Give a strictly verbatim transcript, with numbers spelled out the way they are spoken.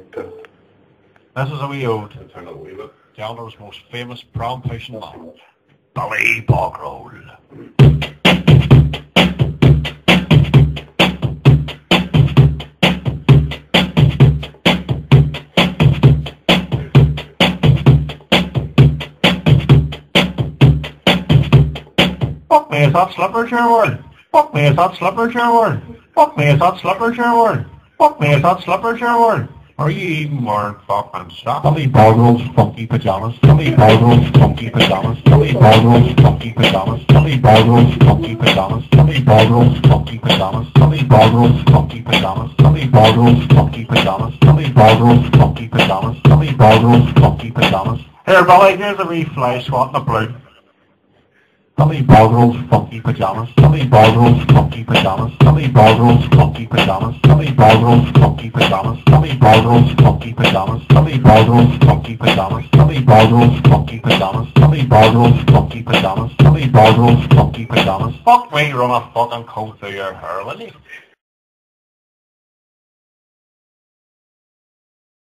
This is a wee ode to Eldor's most famous prom pushing man, Billy Bogroll. Fuck me, is that slipper Sherwood? Fuck me, is that slipper Sherwood? Fuck me, is that slipper Sherwood? Fuck me, is that slipper Sherwood? Are you even wearing fucking stuff? Billy Bogroll's funky pajamas. Billy Bogroll's funky pajamas. Billy Bogroll's funky pajamas. Billy Bogroll's funky pajamas. Billy Bogroll's funky pajamas. Billy Bogroll's funky pajamas. Billy Bogroll's funky pajamas. Billy Bogroll's funky pajamas. Billy Bogroll's funky pajamas. Here, Billy, here's a wee fly swat in the blue. Billy Bogroll's funky pajamas. Billy Bogroll's funky pajamas. Billy Bogroll's funky pajamas. Billy Bogroll's funky pajamas. Billy Bogroll's funky pajamas. Billy Bogroll's funky pajamas. Billy Bogroll's funky pajamas. Billy Bogroll's funky pajamas. Billy Bogroll's funky pajamas. Fuck me, run a fucking coat through your hair, will you?